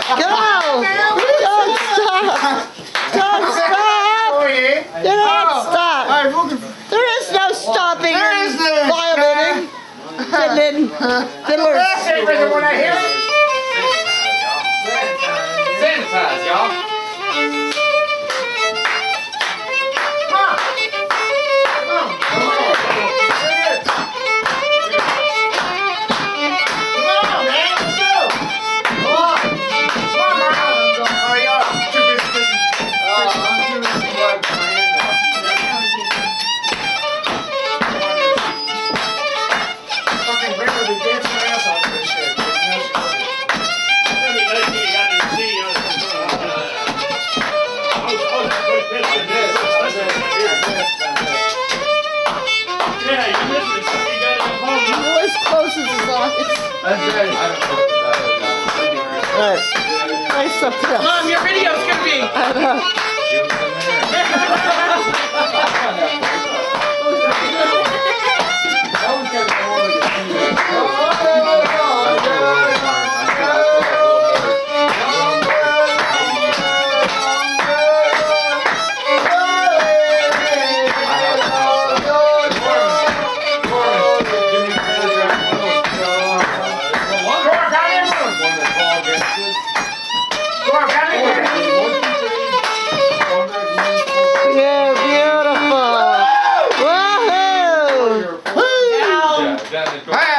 Go! Don't stop! Don't stop! Do not stop! There is no stopping in violating fiddlers. Sanitize, y'all. That's right. Right. Nice up there. Mom, your video's gonna be. I know. Hey!